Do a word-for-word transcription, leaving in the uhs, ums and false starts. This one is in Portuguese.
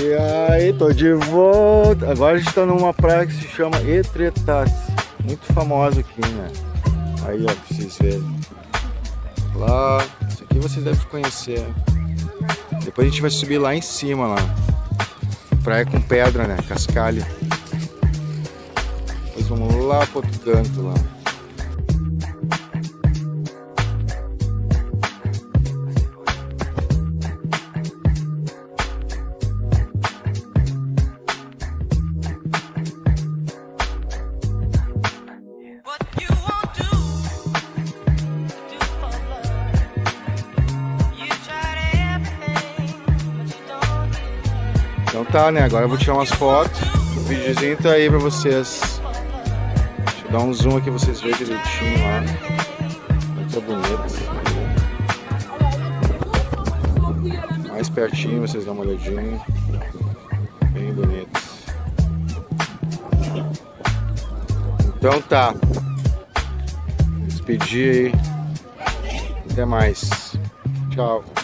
E aí, tô de volta. Agora a gente tá numa praia que se chama Etretat, muito famosa aqui, né? Aí, ó, pra vocês verem. Lá, isso aqui vocês devem conhecer. Depois a gente vai subir lá em cima, lá. Praia com pedra, né? Cascalho. Depois vamos lá pro outro canto, lá. Então tá, né? Agora eu vou tirar umas fotos. O videozinho tá aí pra vocês. Deixa eu dar um zoom aqui pra vocês verem direitinho lá. Muito bonito. Mais pertinho vocês dão uma olhadinha. Bem bonito. Então tá. Despedir aí. Até mais. Tchau.